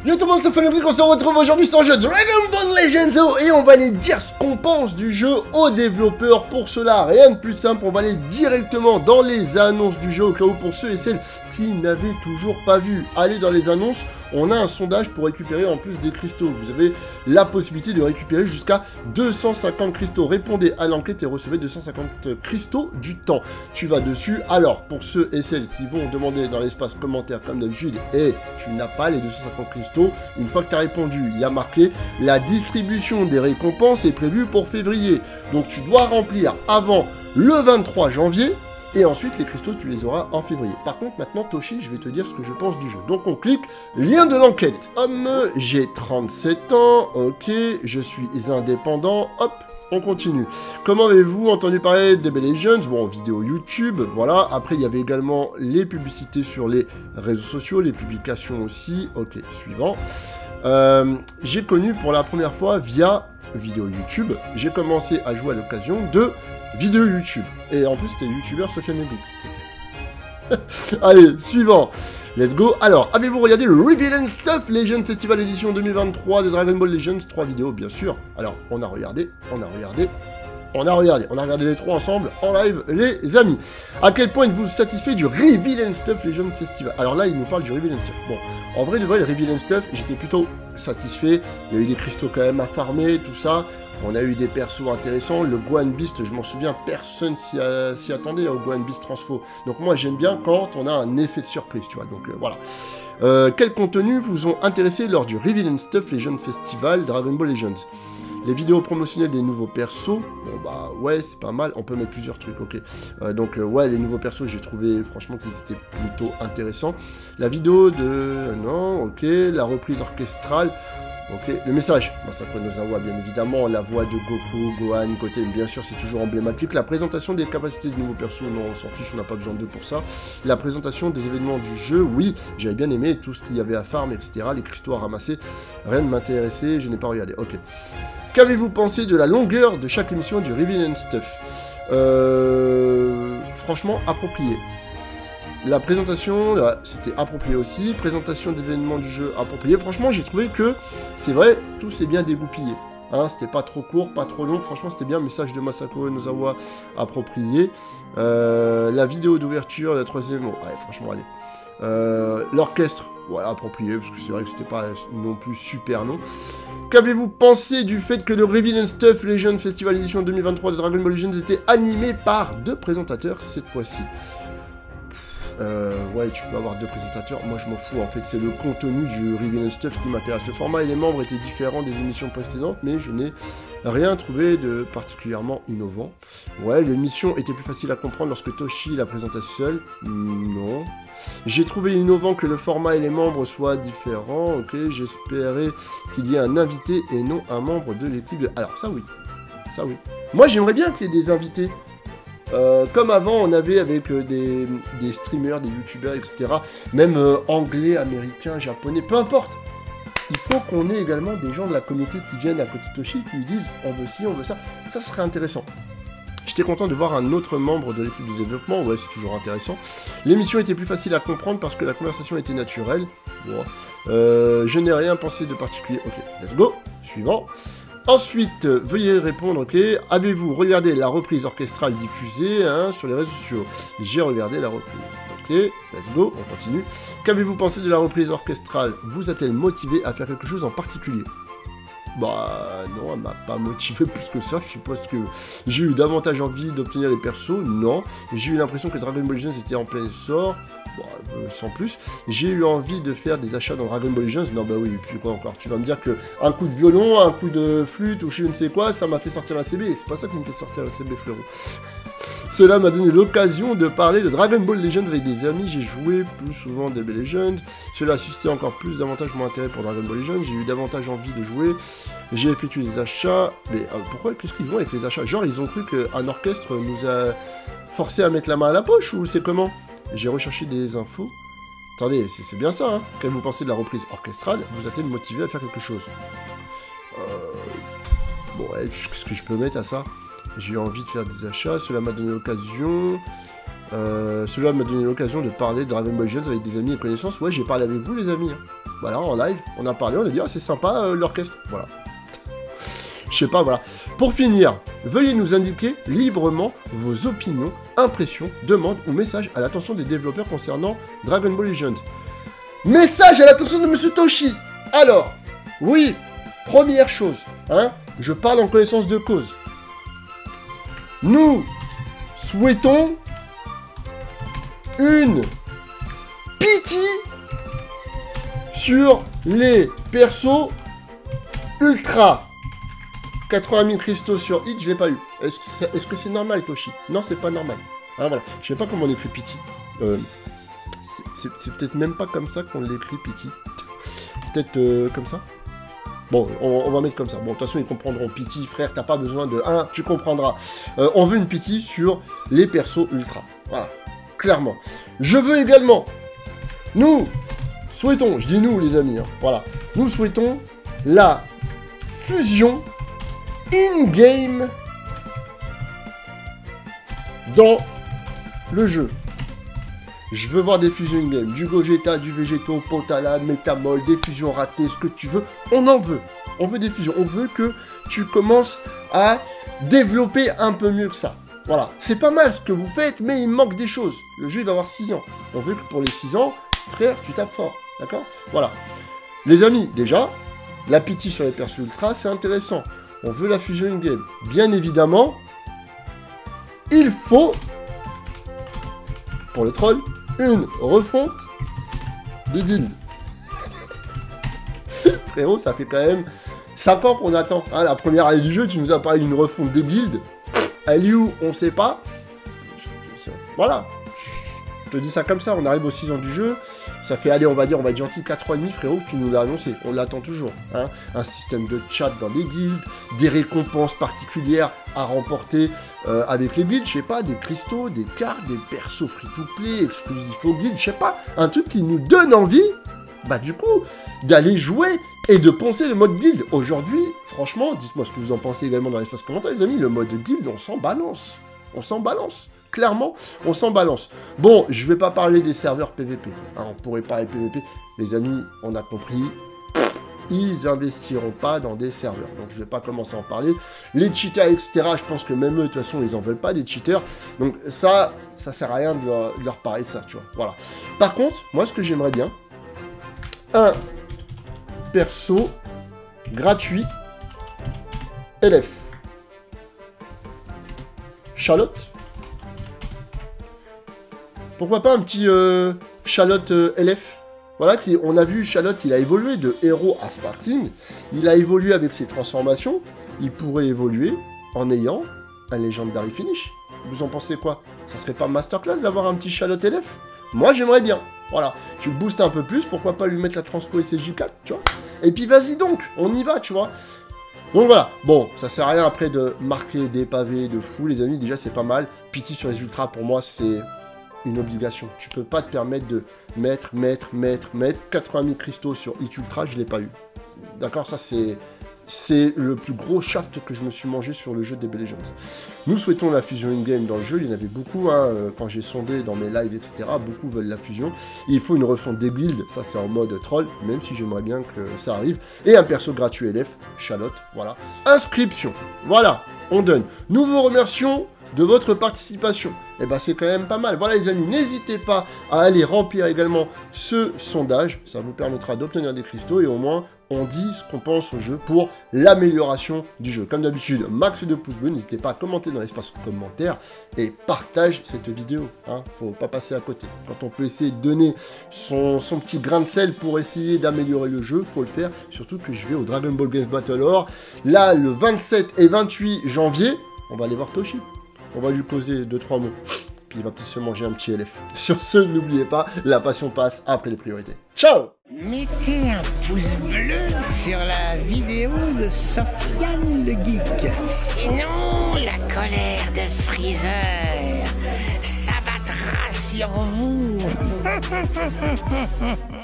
Yo tout le monde, c'est Fenebrik, on se retrouve aujourd'hui sur le jeu Dragon Ball Legends et on va aller dire ce qu'on pense du jeu aux développeurs. Pour cela, rien de plus simple, on va aller directement dans les annonces du jeu au cas où pour ceux et celles qui n'avaient toujours pas vu. Allez dans les annonces, on a un sondage pour récupérer en plus des cristaux. Vous avez la possibilité de récupérer jusqu'à 250 cristaux. Répondez à l'enquête et recevez 250 cristaux du temps. Tu vas dessus. Alors, pour ceux et celles qui vont demander dans l'espace commentaire comme d'habitude, et tu n'as pas les 250 cristaux, une fois que tu as répondu, il y a marqué la distribution des récompenses est prévue pour février. Donc tu dois remplir avant le 23 janvier. Et ensuite, les cristaux, tu les auras en février. Par contre, maintenant, Toshi, je vais te dire ce que je pense du jeu. Donc, on clique, lien de l'enquête. J'ai 37 ans, ok, je suis indépendant, hop, on continue. Comment avez-vous entendu parler d'Ebel Legends? Bon, vidéo YouTube, voilà. Après, il y avait également les publicités sur les réseaux sociaux, les publications aussi. Ok, suivant. J'ai connu pour la première fois via vidéo YouTube. J'ai commencé à jouer à l'occasion de vidéo YouTube. Et en plus, c'était le youtubeur Sofiane Nebik. Allez, suivant. Let's go. Alors, avez-vous regardé le Reveal and Stuff Legend Festival édition 2023 de Dragon Ball Legends? 3 vidéos, bien sûr. Alors, on a regardé les trois ensemble en live, les amis. À quel point êtes-vous satisfait du Reveal and Stuff Legend Festival? Alors là, il nous parle du Reveal and Stuff. Bon, en vrai, de vrai, le Reveal and Stuff, j'étais plutôt satisfait. Il y a eu des cristaux quand même à farmer, tout ça. On a eu des persos intéressants. Le Gohan Beast, je m'en souviens, personne s'y attendait au Gohan Beast Transfo. Donc moi, j'aime bien quand on a un effet de surprise, tu vois. Donc voilà. Quel contenu vous ont intéressé lors du Reveal and Stuff Legend Festival Dragon Ball Legends? Les vidéos promotionnelles des nouveaux persos, bon bah ouais, c'est pas mal, on peut mettre plusieurs trucs, ok. Ouais, les nouveaux persos, j'ai trouvé franchement qu'ils étaient plutôt intéressants. La vidéo de... non, ok, la reprise orchestrale, ok. Le message, Masako Nozawa, bien évidemment, la voix de Goku, Gohan, côté, bien sûr, c'est toujours emblématique. La présentation des capacités de nouveaux persos, non, on s'en fiche, on n'a pas besoin d'eux pour ça. La présentation des événements du jeu, oui, j'avais bien aimé, tout ce qu'il y avait à farm, etc., les cristaux à ramasser, rien ne m'intéressait, je n'ai pas regardé, ok. Qu'avez-vous pensé de la longueur de chaque émission du Reveal and Stuff? Franchement, approprié. La présentation, c'était approprié aussi. Présentation d'événements du jeu, approprié. Franchement, j'ai trouvé que, c'est vrai, tout s'est bien dégoupillé. Hein, c'était pas trop court, pas trop long. Franchement, c'était bien. Message de Masako Nozawa, approprié. La vidéo d'ouverture, la troisième... ouais, franchement, allez. L'orchestre, voilà, approprié, parce que c'est vrai que c'était pas non plus super long. Qu'avez-vous pensé du fait que le Reveal and Stuff Legend Festival Edition 2023 de Dragon Ball Legends était animé par 2 présentateurs cette fois-ci? Ouais, tu peux avoir 2 présentateurs, moi je m'en fous, en fait c'est le contenu du Reveal and Stuff qui m'intéresse. Le format et les membres étaient différents des émissions précédentes, mais je n'ai rien trouvé de particulièrement innovant. Ouais, l'émission était plus facile à comprendre lorsque Toshi la présentait seul. Non. J'ai trouvé innovant que le format et les membres soient différents, ok, j'espérais qu'il y ait un invité et non un membre de l'équipe de... Alors, ça oui, ça oui. Moi, j'aimerais bien qu'il y ait des invités. Comme avant, on avait avec des streamers, des youtubeurs, etc. Même anglais, américains, japonais, peu importe. Il faut qu'on ait également des gens de la communauté qui viennent à côté de Toshi, qui lui disent « on veut ci, on veut ça ». Ça serait intéressant. J'étais content de voir un autre membre de l'équipe de développement, ouais, c'est toujours intéressant. L'émission était plus facile à comprendre parce que la conversation était naturelle. Bon, je n'ai rien pensé de particulier. Ok, let's go. Suivant. Ensuite, veuillez répondre, ok. Avez-vous regardé la reprise orchestrale diffusée sur les réseaux sociaux? J'ai regardé la reprise. Ok, let's go, on continue. Qu'avez-vous pensé de la reprise orchestrale? Vous a-t-elle motivé à faire quelque chose en particulier? Bah non, elle m'a pas motivé plus que ça, je suppose que j'ai eu davantage envie d'obtenir les persos, non. J'ai eu l'impression que Dragon Ball Legends était en plein essor, bon, sans plus. J'ai eu envie de faire des achats dans Dragon Ball Legends, non bah oui, et puis quoi encore, tu vas me dire que un coup de violon, un coup de flûte ou je ne sais quoi, ça m'a fait sortir la CB, et c'est pas ça qui me fait sortir la CB, frérot. Cela m'a donné l'occasion de parler de Dragon Ball Legends avec des amis, j'ai joué plus souvent d'Ebel Legends, cela a suscité encore plus davantage mon intérêt pour Dragon Ball Legends, j'ai eu davantage envie de jouer, j'ai effectué des achats, mais pourquoi, qu'est-ce qu'ils ont avec les achats? Genre ils ont cru qu'un orchestre nous a forcé à mettre la main à la poche, ou c'est comment? J'ai recherché des infos, attendez, c'est bien ça, hein. Qu'avez-vous pensé de la reprise orchestrale? Vous a-t-elle motivé à faire quelque chose? Bon, ouais, qu'est-ce que je peux mettre à ça? J'ai eu envie de faire des achats, cela m'a donné l'occasion... de parler de Dragon Ball Legends avec des amis et connaissances. Ouais, j'ai parlé avec vous, les amis. Hein. voilà, en live, on a parlé, on a dit, ah, c'est sympa l'orchestre, voilà. Je sais pas, voilà. Pour finir, veuillez nous indiquer librement vos opinions, impressions, demandes ou messages à l'attention des développeurs concernant Dragon Ball Legends. Message à l'attention de Monsieur Toshi. Alors, oui, première chose, hein, je parle en connaissance de cause. Nous souhaitons une pitié sur les persos ultra. 80 000 cristaux sur hit, je l'ai pas eu. Est-ce que c'est normal, Toshi? Non, c'est pas normal. Ah, voilà. Je sais pas comment on écrit pity. C'est peut-être même pas comme ça qu'on l'écrit pity. Peut-être comme ça. Bon, on va mettre comme ça. Bon, de toute façon, ils comprendront. Pity, frère, t'as pas besoin de 1, tu comprendras. On veut une pity sur les persos ultra. Voilà, clairement. Je veux également, nous souhaitons, je dis nous les amis, hein, voilà, nous souhaitons la fusion in-game dans le jeu. Je veux voir des fusions in-game, du Gogeta, du Végéto, Potala, Métamol, des fusions ratées, ce que tu veux, on en veut. On veut des fusions, on veut que tu commences à développer un peu mieux que ça. Voilà, c'est pas mal ce que vous faites, mais il manque des choses. Le jeu, il va avoir 6 ans. On veut que pour les 6 ans, frère, tu tapes fort, d'accord? Voilà. Les amis, déjà, la pitié sur les persos ultra, c'est intéressant. On veut la fusion in-game. Bien évidemment, il faut, pour le troll, une refonte des builds. Frérot, ça fait quand même 5 ans qu'on attend. Hein, la première année du jeu, tu nous as parlé d'une refonte des builds. Elle est où? On sait pas. Voilà. Je te dis ça comme ça, on arrive aux 6 ans du jeu. Ça fait, allez, on va être gentil, 4 ans et demi, frérot, que tu nous l'as annoncé. On l'attend toujours. Hein. Un système de chat dans les guildes, des récompenses particulières à remporter avec les guildes, je sais pas, des cristaux, des cartes, des persos free-to-play, exclusifs aux guildes, je sais pas. Un truc qui nous donne envie, bah du coup, d'aller jouer et de penser le mode guild. Aujourd'hui, franchement, dites-moi ce que vous en pensez également dans l'espace commentaire, les amis, le mode guild, on s'en balance. On s'en balance. Clairement, on s'en balance. Bon, je vais pas parler des serveurs PVP. Hein, on pourrait parler PVP. Les amis, on a compris. Ils investiront pas dans des serveurs. Donc, je vais pas commencer à en parler. Les cheaters, etc., je pense que même eux, de toute façon, ils en veulent pas des cheaters. Donc, ça sert à rien de leur parler ça, tu vois. Voilà. Par contre, moi, ce que j'aimerais bien, un perso gratuit LF. Charlotte. Pourquoi pas un petit Charlotte LF? Voilà, on a vu Charlotte, il a évolué de héros à Sparkling. Il a évolué avec ses transformations. Il pourrait évoluer en ayant un Legendary Finish. Vous en pensez quoi? Ça serait pas masterclass d'avoir un petit Charlotte LF? Moi, j'aimerais bien. Voilà, tu le boostes un peu plus, pourquoi pas lui mettre la transfo SSJ4, tu vois? Et puis vas-y donc, on y va, tu vois? Donc voilà, bon, ça sert à rien après de marquer des pavés de fou, les amis, déjà c'est pas mal. Pity sur les ultras, pour moi, c'est une obligation. Tu peux pas te permettre de mettre 80 000 cristaux sur Hit Ultra, je l'ai pas eu. D'accord, ça c'est le plus gros shaft que je me suis mangé sur le jeu des Legends. Nous souhaitons la fusion in-game dans le jeu, il y en avait beaucoup, hein, quand j'ai sondé dans mes lives, etc., beaucoup veulent la fusion. Il faut une refonte des builds, ça c'est en mode troll, même si j'aimerais bien que ça arrive. Et un perso gratuit LF, Charlotte, voilà. Inscription, voilà, on donne. Nous vous remercions de votre participation. Et ben c'est quand même pas mal. Voilà les amis, n'hésitez pas à aller remplir également ce sondage, ça vous permettra d'obtenir des cristaux et au moins on dit ce qu'on pense au jeu pour l'amélioration du jeu. Comme d'habitude, max de pouces bleus, n'hésitez pas à commenter dans l'espace commentaire et partage cette vidéo, hein, faut pas passer à côté. Quand on peut essayer de donner son petit grain de sel pour essayer d'améliorer le jeu, faut le faire, surtout que je vais au Dragon Ball Games Battle Or, là le 27 et 28 janvier, on va aller voir Toshi. On va lui poser 2-3 mots, puis il va peut-être se manger un petit LF. Sur ce, n'oubliez pas, la passion passe après les priorités. Ciao! Mettez un pouce bleu sur la vidéo de Sofiane le Geek. Sinon, la colère de Freezer s'abattra sur vous.